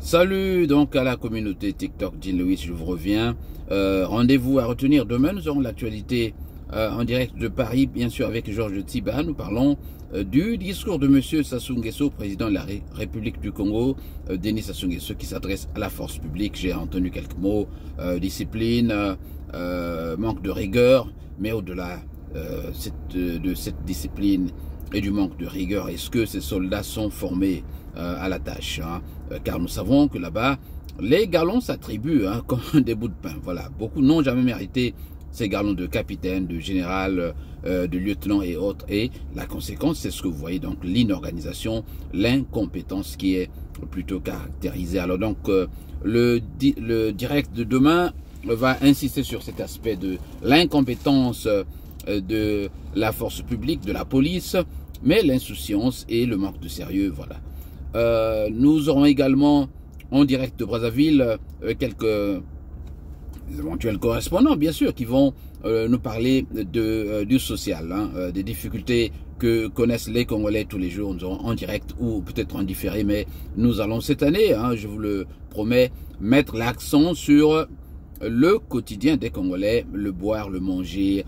Salut donc à la communauté TikTok, Dean Lewis, je vous reviens. Rendez-vous à retenir demain, nous aurons l'actualité en direct de Paris, bien sûr avec Georges Tiba. Nous parlons du discours de M. Sassou Nguesso, président de la République du Congo, Denis Sassou Nguesso, qui s'adresse à la force publique. J'ai entendu quelques mots, discipline, manque de rigueur, mais au-delà de cette discipline et du manque de rigueur, est-ce que ces soldats sont formés à la tâche, car nous savons que là-bas, les galons s'attribuent comme des bouts de pain. Voilà, beaucoup n'ont jamais mérité ces galons de capitaine, de général, de lieutenant et autres. Et la conséquence, c'est ce que vous voyez, donc l'inorganisation, l'incompétence qui est plutôt caractérisée. Alors donc, le direct de demain va insister sur cet aspect de l'incompétence de la force publique, de la police, mais l'insouciance et le manque de sérieux, voilà. Nous aurons également en direct de Brazzaville quelques éventuels correspondants, bien sûr, qui vont nous parler du social, des difficultés que connaissent les Congolais tous les jours. Nous aurons en direct ou peut-être en différé, mais nous allons cette année, je vous le promets, mettre l'accent sur le quotidien des Congolais, le boire, le manger,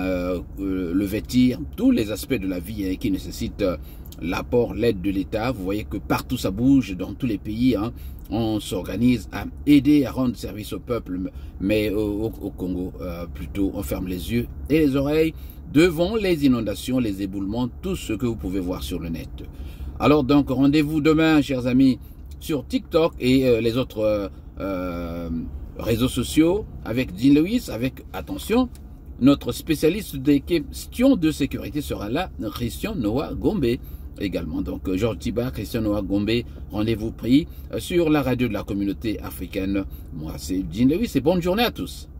le vêtir, tous les aspects de la vie qui nécessitent l'apport, l'aide de l'État. Vous voyez que partout ça bouge, dans tous les pays, on s'organise à aider, à rendre service au peuple, mais au Congo, plutôt, on ferme les yeux et les oreilles devant les inondations, les éboulements, tout ce que vous pouvez voir sur le net. Alors donc, rendez-vous demain, chers amis, sur TikTok et les autres réseaux sociaux avec Dean Lewis, avec, attention, notre spécialiste des questions de sécurité sera là, Christian Noah Gombe également. Donc Georges Tiba, Christian Noah Gombe, rendez-vous pris sur la radio de la communauté africaine. Moi c'est Dean Lewis et bonne journée à tous.